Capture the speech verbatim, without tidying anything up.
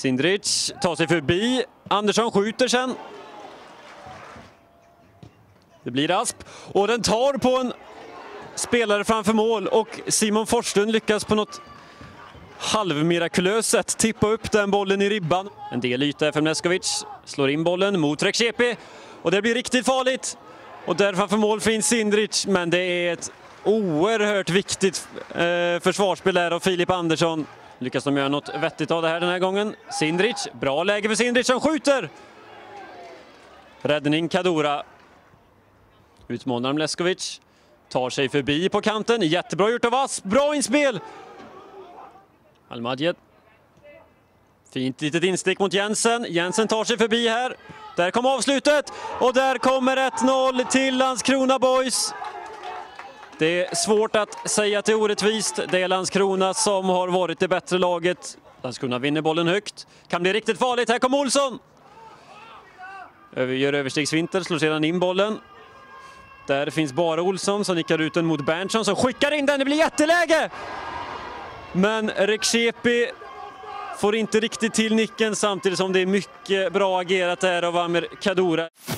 Sindric tar sig förbi. Andersson skjuter sen. Det blir Asp. Och den tar på en spelare framför mål. Och Simon Forslund lyckas på något halvmirakulöst sätt tippa upp den bollen i ribban. En del yta för Mleskovic. Slår in bollen mot Rekşepi. Och det blir riktigt farligt. Och där framför mål finns Sindric. Men det är ett oerhört viktigt eh, försvarsspel där av Filip Andersson. Lyckas de göra något vettigt av det här den här gången. Sindric, bra läge för Sindric som skjuter. Räddning Kadura. Utmanar Mleskovic. Tar sig förbi på kanten. Jättebra gjort av Asp. Bra inspel. Almadjed. Fint litet instick mot Jensen. Jensen tar sig förbi här. Där kommer avslutet. Och där kommer ett noll till Landskrona Boys. Det är svårt att säga att det är orättvist. Det är Landskrona som har varit det bättre laget. Landskrona vinner bollen högt. Kan bli riktigt farligt. Här kommer Olsson. Gör överstegsvinter. Slår sedan in bollen. Där finns bara Olsson som nickar ut den mot Berntsson som skickar in den. Det blir jätteläge! Men Rekşepi får inte riktigt till nicken samtidigt som det är mycket bra agerat där av Amir Kadura.